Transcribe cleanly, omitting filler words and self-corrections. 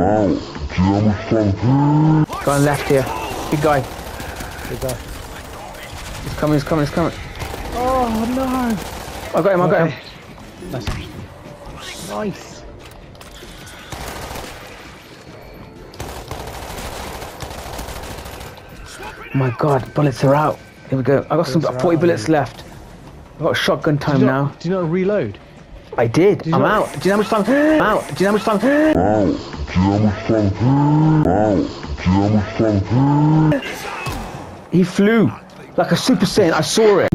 Going left here. Big guy. Big guy. He's coming, he's coming, he's coming. Oh no! I got him, I got him. Nice. Oh my god, bullets are out. Here we go. I got some 40 bullets left. I've got shotgun time now. Do you not reload? I did. I'm out. Do you know how much time? I'm out. Do you know how much time? He flew like a Super Saiyan. I saw it.